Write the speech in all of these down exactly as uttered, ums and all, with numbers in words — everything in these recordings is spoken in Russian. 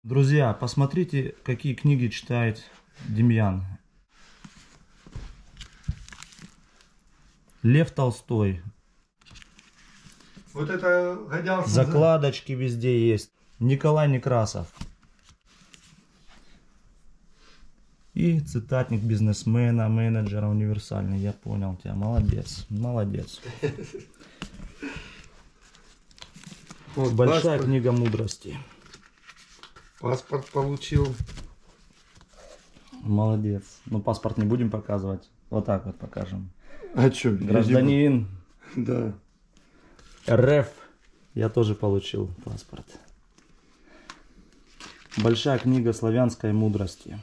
Друзья, посмотрите, какие книги читает Демьян. Лев Толстой. Вот это годялся. Закладочки везде есть. Николай Некрасов. И цитатник бизнесмена, менеджера универсальный. Я понял тебя. Молодец. Молодец. Вот Большая паспорт. книга мудрости. Паспорт получил. Молодец. Ну, паспорт не будем показывать. Вот так вот покажем. А что? Гражданин Да. РФ. Я тоже получил паспорт. Большая книга славянской мудрости.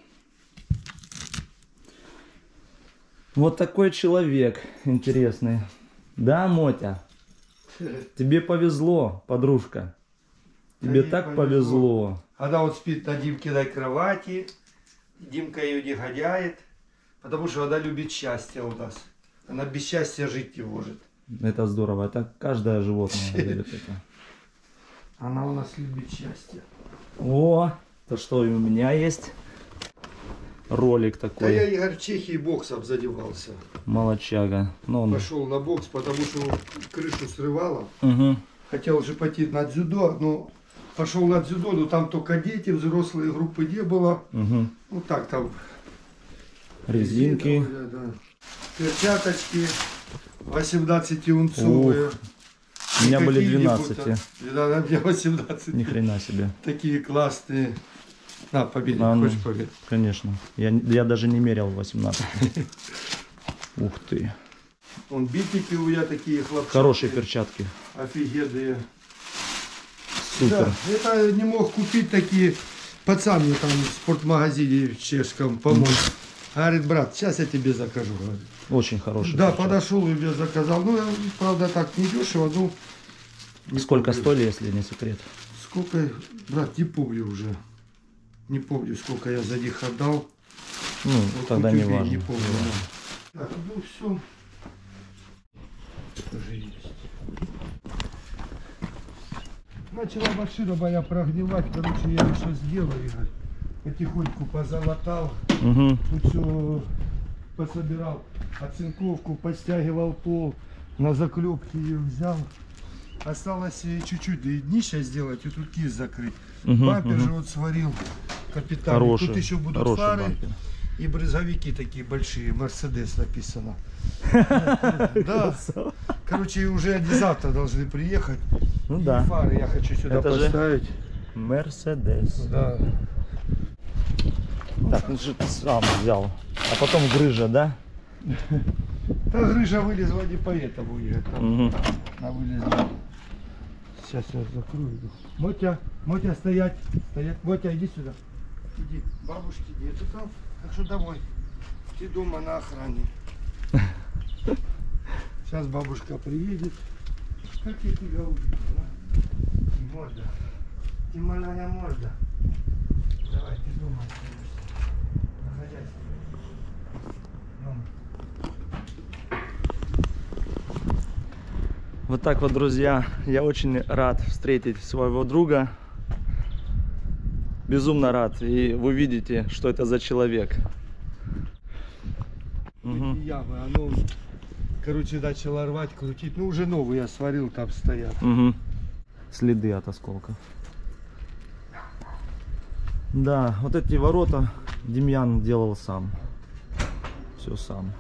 Вот такой человек интересный. Да, Мотя? Тебе повезло, подружка. Тебе Да, так повезло. повезло. Она вот спит на Димкиной кровати. Димка ее не гоняет. Потому что она любит счастье у нас. Она без счастья жить не может. Это здорово. Это каждое животное любит это. Она у нас любит счастье. О, то что и у меня есть ролик Да такой. я, Игорь, в Чехии боксом занимался. Молодчага. Ну, он... Пошел на бокс, потому что крышу срывало. Угу. Хотел же пойти на дзюдо, но пошел на дзюдо, но там только дети, взрослые группы не было. Угу. Ну так там. Резинки. Да, да. Перчаточки восемнадцатиунцовые. Ух. У меня были Какие-нибудь, двенадцать. Да, на мне восемнадцать. Ни хрена себе. Такие классные. На, побери, А, ну, хочешь побери? конечно. Я, я даже не мерял восемнадцать. Ух ты. Вон битики у меня такие хлопчатые. Хорошие перчатки. Офигенные. Супер. Да, это не мог купить такие. Пацан мне там в спортмагазине в чешском помог. Говорит, брат, сейчас я тебе закажу. Говорит. Очень хорошие. Да, перчатки. подошел и мне заказал. Ну, правда, так не дешево, ну. не Сколько помню. стоили, если не секрет? Сколько, брат, не помню уже. Не помню, сколько я за них отдал. Ну, Вот тогда не купил, важно. Не помню, да. Так, ну все. Тоже есть. Начала машина моя прогнивать, короче, я еще сделаю, Игорь. Потихоньку позалатал. Угу. Тут все пособирал, оцинковку, подстягивал пол, на заклепки ее взял. Осталось чуть-чуть днище сделать и тут кисть закрыть. Угу, Бампер угу. же вот сварил капитально. Хороший, Тут еще будут хороший фары бампер. и брызговики такие большие, Мерседес написано. Да. Короче, уже они завтра должны приехать. Ну И да. фары я хочу сюда Это же поставить. Мерседес. Да. Так, ну же ты сам взял. А потом грыжа, да? Та грыжа вылезла не поэтому, Игорь. Там Угу. она вылезла. Сейчас я закрою. Мотя, Мотя, стоять, стоять. Мотя, иди сюда. Иди. Бабушки нету там, так что домой. Ты дома на охране. Сейчас бабушка приедет. Как я тебя увидела? Можно. Ты маленькая можно. Давай, ты дома остаешься. На хозяйстве. Дома. Вот так вот, друзья, я очень рад встретить своего друга. Безумно рад. И вы видите, что это за человек. Угу. Эти ямы, оно, короче, начало рвать, крутить. Ну, уже новые я сварил, там стоят. Угу. Следы от осколков. Да, вот эти ворота Демьян делал сам. Все сам.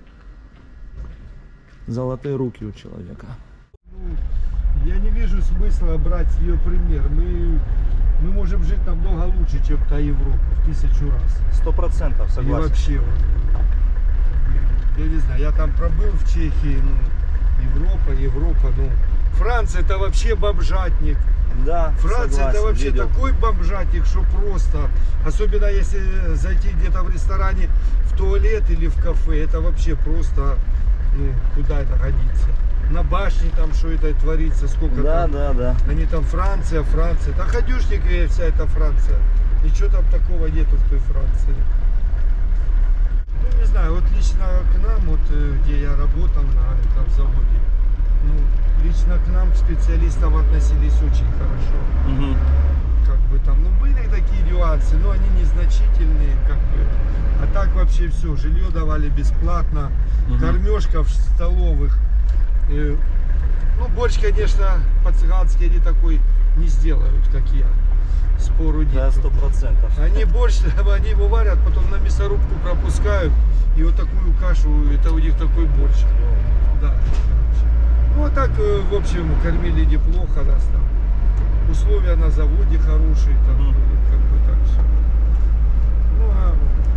Золотые руки у человека. Ну, я не вижу смысла брать с нее пример. Мы, мы можем жить намного лучше, чем та Европа, в тысячу раз. Сто процентов И согласен. вообще, вот, я не знаю, я там пробыл в Чехии, ну, Европа, Европа, ну, Франция это вообще бомжатник. Да, Франция согласен, это вообще видел. такой бомжатник, что просто. Особенно если зайти где-то в ресторане, в туалет или в кафе, это вообще просто, ну, куда это годится. На башне там что это творится, сколько Да, там. да, да. Они там Франция, Франция. Да ходюшник вся эта Франция. Ничего там такого нету в той Франции. Ну, не знаю, вот лично к нам, вот где я работал на этом заводе, ну, лично к нам, к специалистам, относились очень хорошо. Угу. как бы там, ну были такие нюансы, но они незначительные, как бы. А так вообще все, жилье давали бесплатно, угу. Кормежка в столовых. Э, ну борщ, конечно, по-цыгански они такой не сделают, как я. Спору нет. Да, сто процентов. Они борщ, они его варят, потом на мясорубку пропускают, и вот такую кашу, это у них такой борщ. Да. Ну а так, в общем, кормили неплохо нас там. Условия на заводе хорошие, там, mm. как бы так все. Ну а,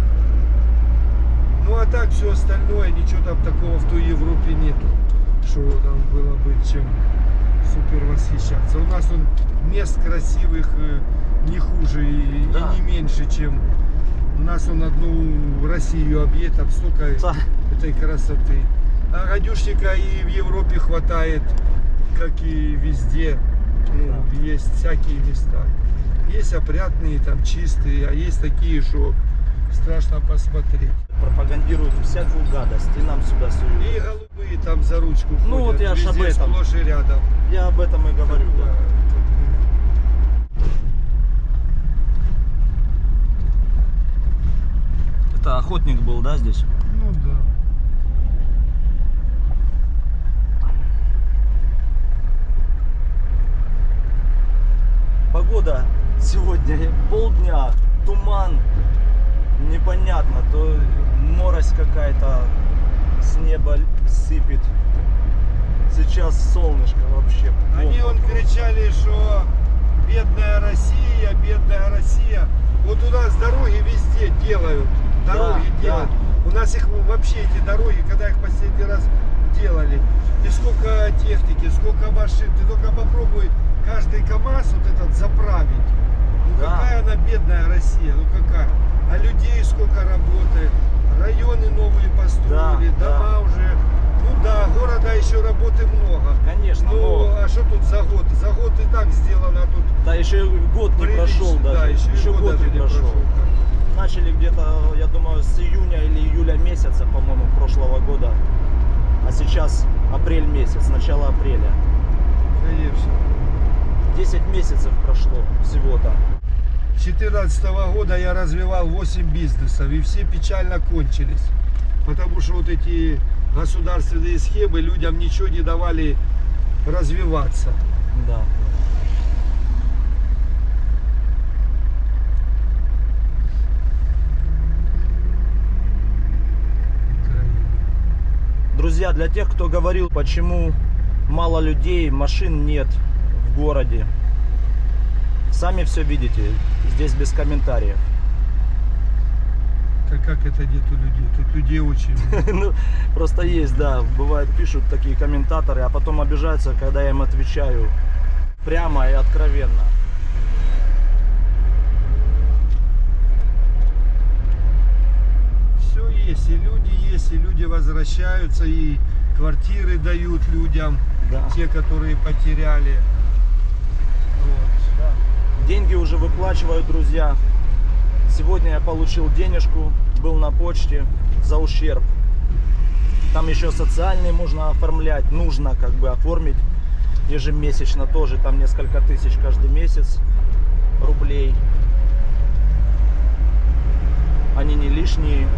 ну а так все остальное, ничего там такого в той Европе нету, что там было бы чем супер восхищаться. У нас он мест красивых не хуже и, да. и не меньше, чем у нас он одну Россию объедет, там столько да. этой красоты. А гадюшника и в Европе хватает, как и везде. Ну, да. Есть всякие места. Есть опрятные, там чистые, а есть такие, что страшно посмотреть. Пропагандируют всякую гадость и нам сюда суют. И голубые там за ручку ходят. Ну вот я аж об этом. Сплошь и рядом. Я об этом и говорю, да. Это охотник был, да, здесь? Ну да. Погода сегодня полдня, туман, непонятно, то морось какая-то с неба сыпет. Сейчас солнышко вообще. Они он кричали, что бедная Россия, бедная Россия. Вот у нас дороги везде делают, дороги да, делают. Да. У нас их вообще эти дороги, когда их последний раз делали, и сколько техники, сколько машин, ты только попробуй каждый КАМАЗ вот этот заправить. Ну да. Какая она бедная Россия, ну какая. А людей сколько работает, районы новые построили, да, дома да. уже. Ну да, города еще работы много. Конечно. Ну но... а что тут за год? За год и так сделано тут. Да, еще год не прошел даже. Да, еще, еще год не прошел. прошел. Начали где-то, я думаю, с июня или июля месяца, по-моему, прошлого года. А сейчас апрель месяц, начало апреля. Конечно. десять месяцев прошло всего-то. С две тысячи четырнадцатого года я развивал восемь бизнесов, и все печально кончились. Потому что вот эти государственные схемы людям ничего не давали развиваться. Да. Друзья, для тех, кто говорил, почему мало людей, машин нет в городе, сами все видите, здесь без комментариев. Так как это нету людей? Тут людей очень много. Ну, просто есть, да, бывает, пишут такие комментаторы, а потом обижаются, когда я им отвечаю прямо и откровенно. Все есть, и люди есть, и люди возвращаются, и квартиры дают людям, да. Те, которые потеряли. Вот. Да. Деньги уже выплачивают, друзья. Сегодня я получил денежку, был на почте за ущерб. Там еще социальные можно оформлять, нужно как бы оформить ежемесячно тоже, там несколько тысяч каждый месяц рублей. Они не лишние.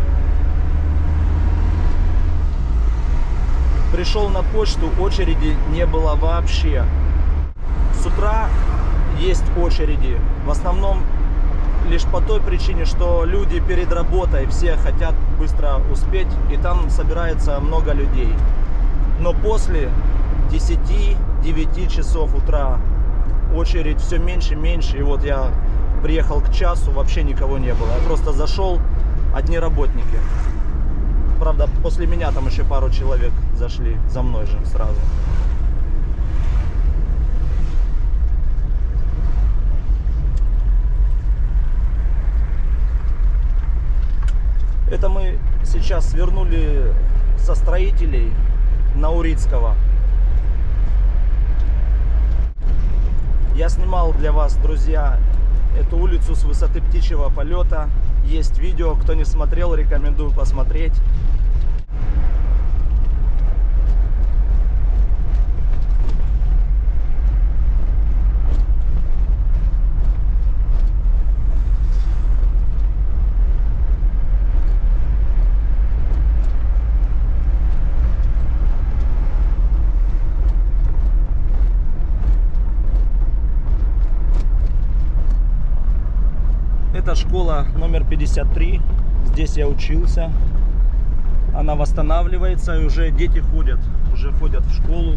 Пришел на почту, очереди не было вообще. С утра есть очереди, в основном лишь по той причине, что люди перед работой все хотят быстро успеть, и там собирается много людей. Но после десяти-девяти часов утра очередь все меньше и меньше, и вот я приехал к часу, вообще никого не было. Я просто зашел, одни работники. Правда, после меня там еще пару человек зашли, за мной же сразу. Это мы сейчас свернули со строителей на Урицкого. Я снимал для вас, друзья, эту улицу с высоты птичьего полета. Есть видео, кто не смотрел, рекомендую посмотреть. Это школа номер пятьдесят три. Здесь я учился. Она восстанавливается, и уже дети ходят, уже ходят в школу.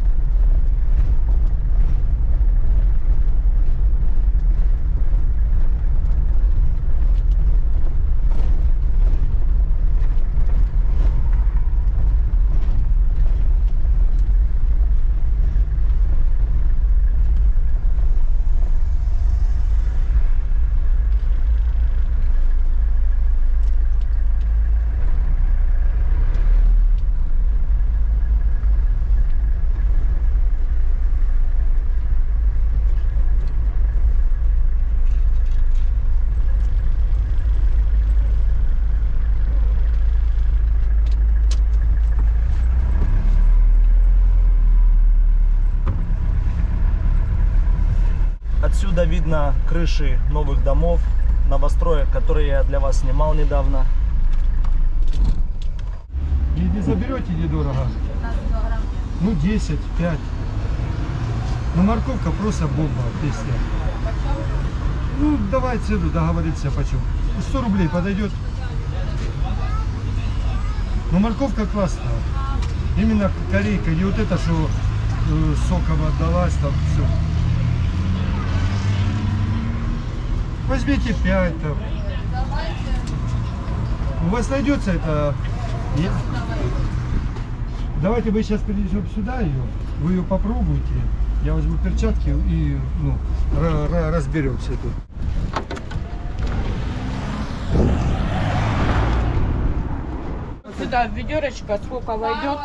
Отсюда видно крыши новых домов, новостроек, которые я для вас снимал недавно. И не заберете недорого? Ну десять, пять. Ну морковка просто бомба, песня. Ну давай цену договориться почем. сто рублей подойдет. Ну морковка классная. Именно корейка, не вот это, что э, соком отдалась, там все. Возьмите пять там. У вас найдется это. Нет? Давайте мы сейчас перейдем сюда ее. Вы ее попробуйте. Я возьму перчатки и ну, разберемся тут. Сюда в ведерочко сколько войдет?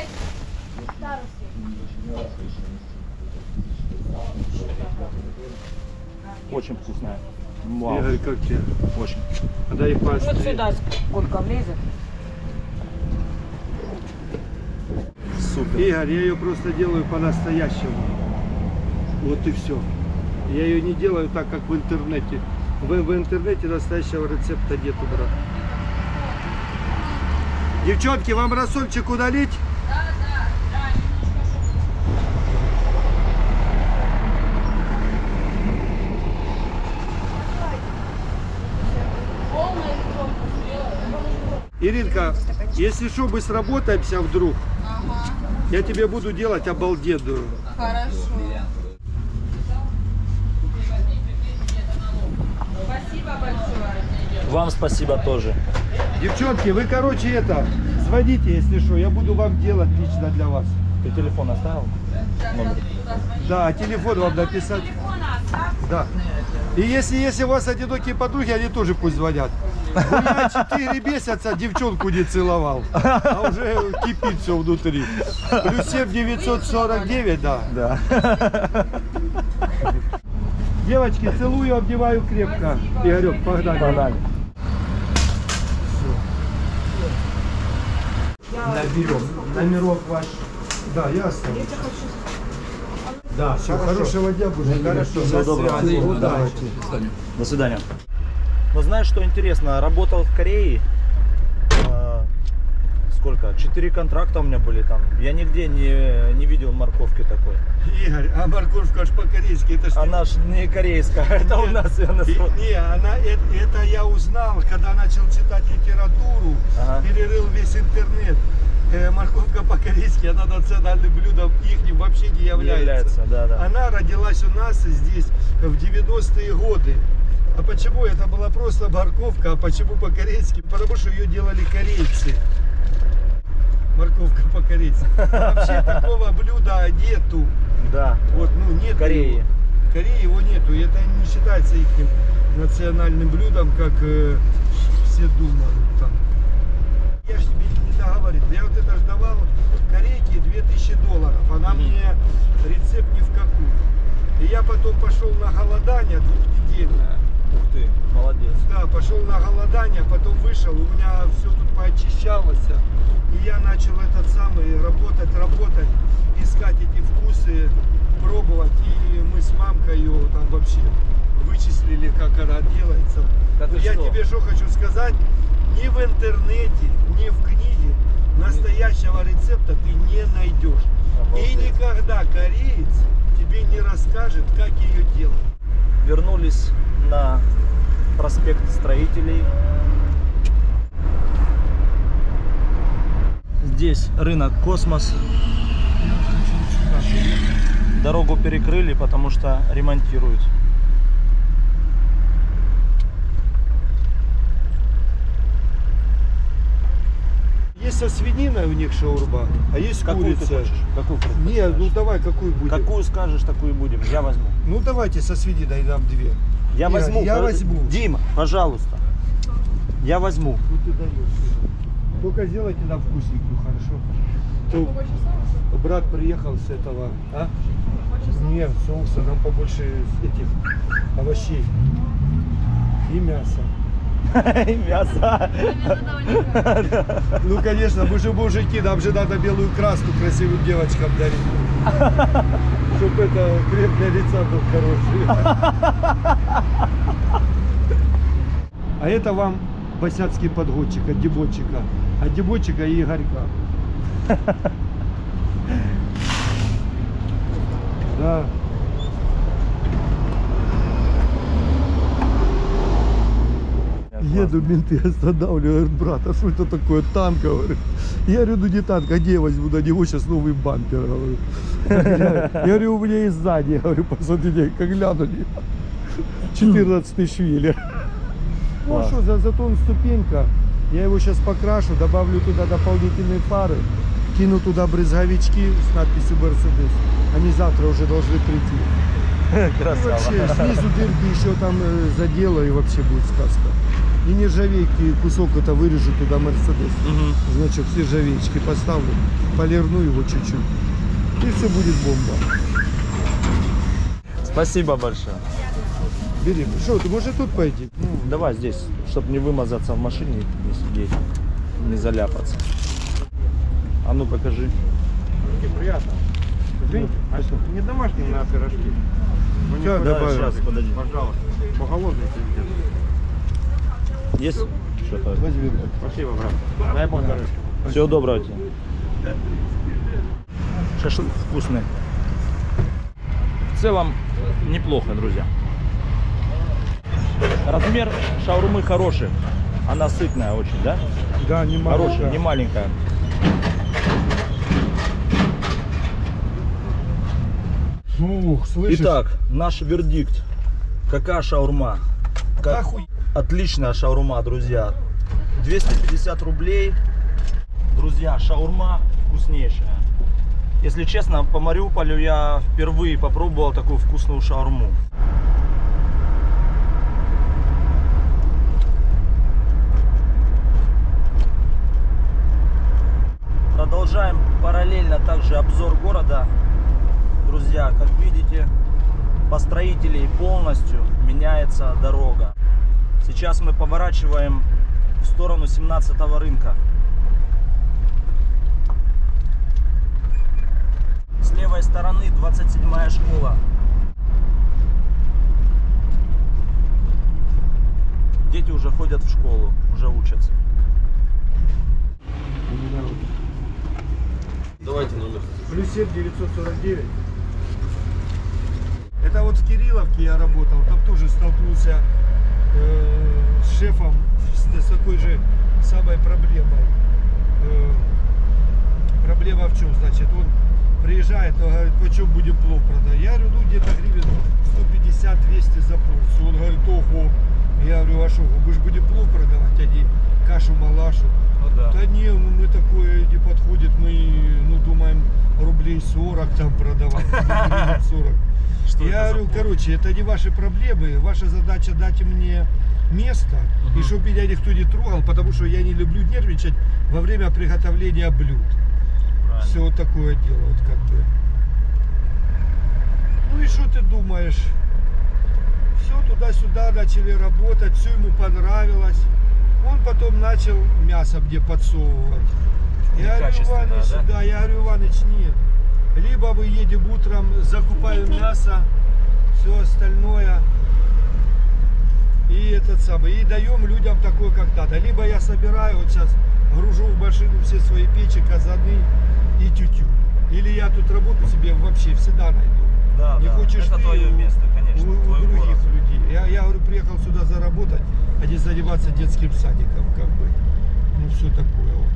Очень вкусная. Вау. Игорь, как тебе? Очень. А дай Вот пасты. сюда сколько влезет? Супер. Игорь, я ее просто делаю по-настоящему. Вот и все. Я ее не делаю так, как в интернете. В, в интернете настоящего рецепта нету, брат. Девчонки, вам рассольчик удалить? Да, да, да, Иринка, если что, мы сработаемся вдруг. Ага, Я тебе буду делать обалденную. хорошо. Спасибо большое. Вам спасибо тоже. Девчонки, вы, короче, это, звоните, если что, я буду вам делать лично для вас. Ты телефон оставил? Номер. Да, телефон вам написать. Да. И если, если у вас одинокие подруги, они тоже пусть звонят. Ну, я четыре месяца девчонку не целовал, а уже кипит все внутри. Плюс семь девятьсот сорок девять, да. Да. Девочки, целую, обнимаю крепко. Игорек, погнали. Погнали. Наберем номерок ваш. Да, ясно. Да, все, хорошего дня будет. Хорошо, Всего доброго. Вот, Да. давайте. До свидания. Но знаешь, что интересно? Работал в Корее. э, Сколько? Четыре контракта у меня были там. Я нигде не, не видел морковки такой. Игорь, а морковка аж по-корейски, это ж не- Она ж не корейская, это у нас ее И- назвали. Не, она, это, это я узнал, когда начал читать литературу, Ага. перерыл весь интернет. Э, морковка по-корейски, она национальным блюдом ихним вообще не является. является, да, да. Она родилась у нас здесь в девяностые годы. А почему это была просто морковка, а почему по-корейски? Потому что ее делали корейцы. Морковка по-корейски. А вообще такого блюда нету. Да. Вот, ну, нет В Корее. его. В Корее его нету. И это не считается их национальным блюдом, как э, все думают там. Я ж тебе не договорил. Я вот это ж давал корейке две тысячи долларов. Она Мгм. мне рецепт ни в какую. И я потом пошел на голодание двухнедельное. Ух ты, молодец. Да, пошел на голодание, потом вышел, у меня все тут поочищалось. И я начал этот самый работать, работать, искать эти вкусы, пробовать. И мы с мамкой ее там вообще вычислили, как она делается. Да ты Но я что? тебе что хочу сказать, ни в интернете, ни в книге настоящего рецепта ты не найдешь. И Обалдеть. никогда кореец тебе не расскажет, как ее делать. Вернулись на проспект Строителей. Здесь рынок Космос. Дорогу перекрыли, потому что ремонтируют. Есть со свининой у них шаурма, а есть Какую курица. ты хочешь? Какую Нет, ну давай, какую будем? Какую скажешь, такую будем. Я возьму. Ну давайте со свининой нам две. Я Я- возьму. я Под- возьму. Дима, пожалуйста. Я возьму. Ну ты даешь. Только сделайте нам вкусненькую, хорошо? То брат приехал с этого, а? Нет, соуса, нам побольше этих овощей и мяса. Мясо. Ну конечно, мы же мужики, нам же надо белую краску красивым девочкам дарить. Чтоб это крем для лица был хороший. А это вам босяцкий подгончик от Дебочика. От Дебочика и Игорька. Да. Еду, менты останавливают, брат, а что это такое, танк, говорю. Я говорю, ну не танк, а где я возьму на него сейчас новый бампер, говорю. Я, я говорю, у меня и сзади, я говорю, посмотрите, как глянули. четырнадцатый швеллер. Ну а что, за, зато он ступенька. Я его сейчас покрашу, добавлю туда дополнительные фары, кину туда брызговички с надписью Mercedes. Они завтра уже должны прийти. И Красава. вообще, снизу дырки еще там э, заделаю, и вообще будет сказка. И нержавейки кусок это вырежу туда Мерседес. Мгм. Значок с нержавеечки поставлю, полирну его чуть-чуть. И все будет бомба. Спасибо большое. Бери. Что, ты можешь тут пойти? Ну, давай здесь, чтобы не вымазаться в машине, не сидеть, не заляпаться. А ну покажи. Приятно. Извините, а что, не домашние на пирожки? Вы не Сейчас хотите? добавим. Сейчас, подожди. Пожалуйста. По голодный пиздец. Есть что-то? Возьми. Спасибо, брат. Дай бог здоровья. Всего доброго тебе. Шашлык вкусный. В целом неплохо, друзья. Размер шаурмы хороший. Она сытная очень, да? Да, не Хорошая, не маленькая. Ух, слышишь? Итак, наш вердикт. Какая шаурма? Как... Охуй- Отличная шаурма, друзья. двести пятьдесят рублей. Друзья, шаурма вкуснейшая. Если честно, по Мариуполю я впервые попробовал такую вкусную шаурму. Продолжаем параллельно также обзор города. Друзья, как видите, по Строителей полностью меняется дорога. Сейчас мы поворачиваем в сторону семнадцатого рынка. С левой стороны двадцать седьмая школа. Дети уже ходят в школу, уже учатся. Давайте номер. Плюс семь девятьсот сорок девять. Это вот в Кирилловке я работал, там тоже столкнулся э, с шефом с, с такой же самой проблемой. Э, проблема в чем? Значит, он приезжает, он говорит, почем будем плов продать? Я говорю, ну где-то гривен сто пятьдесят — двести за порцию. Он говорит, ого. Я говорю, а что, мы же будем плов продавать, а не кашу-малашу. Ну да. Да не, ну мы такое не подходит, мы ну думаем рублей сорок там продавать, гривен сорок. Что Я это за говорю, плов? короче, это не ваши проблемы, ваша задача дать мне место, Мгм. и чтобы меня никто не трогал, потому что я не люблю нервничать во время приготовления блюд. Правильно. Все вот такое дело, вот как бы. Ну и что ты думаешь? Все туда-сюда начали работать, все ему понравилось. Он потом начал мясо мне подсовывать. Я говорю, Некачественное, Иваныч, да? да, я говорю, Иваныч, нет. Либо мы едем утром, закупаем мясо, все остальное. И этот самый, и даем людям такое, как надо. Либо я собираю, вот сейчас гружу в машину все свои печи, казаны и тютю. Или я тут работу себе вообще всегда найду. Да, Не да. хочешь Это ты твое у- место, конечно, у, у твой других город. людей. Я, я говорю, приехал сюда заработать. работать, а не заниматься детским садиком, как бы. Ну, все такое вот.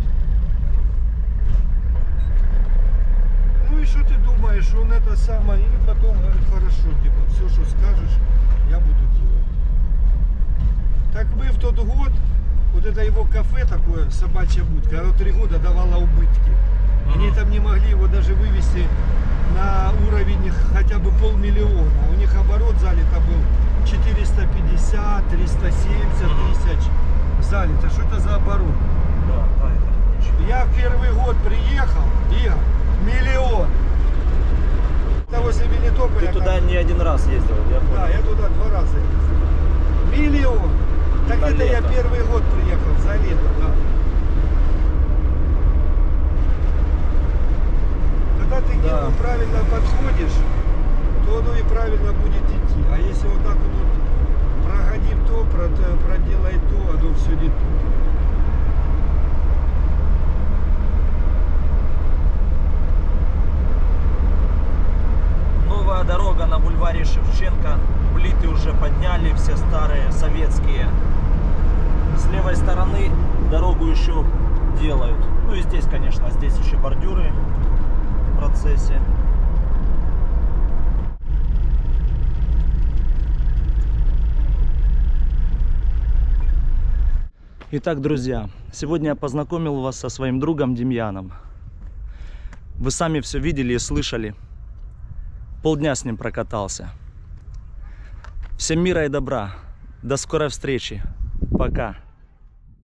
Ну и что ты думаешь, он это самое, и потом говорит, хорошо, типа, все, что скажешь, я буду делать. Так мы в тот год, вот это его кафе такое, собачья будка, оно три года давало убытки. Они там не могли его даже вывести на уровень хотя бы полмиллиона. У них оборот залито был четыреста пятьдесят — триста семьдесят тысяч залито. Что это за оборот? Да, да, это ничего. Я в первый год приехал, Игорь, миллион. Это возле Мелитополя. Ты туда как... не один раз ездил, я понял. Да, я туда два раза ездил. Миллион. Так На это лето. я первый год приехал, за лето, да. Когда ты к Да. нему правильно подходишь, то оно и правильно будет идти. А если вот так вот прогоним то, про- проделай то, оно все не то. Новая дорога на бульваре Шевченко. Плиты уже подняли, все старые, советские. С левой стороны дорогу еще делают. Ну и здесь, конечно, здесь еще бордюры в процессе. Итак, друзья, сегодня я познакомил вас со своим другом Демьяном. Вы сами все видели и слышали. Полдня с ним прокатался. Всем мира и добра. До скорой встречи. Пока.